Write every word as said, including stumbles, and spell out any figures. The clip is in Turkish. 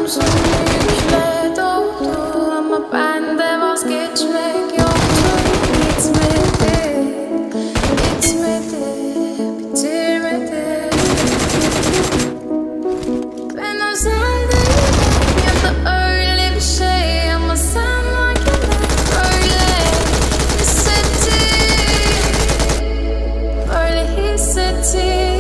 omzum yükle doldu ama bende vazgeçmek yoktu. Bitmedi, bitmedi, bitirmedi. Ben özendim ya da öyle bir şey ama sen varken böyle hissettim, böyle hissettim.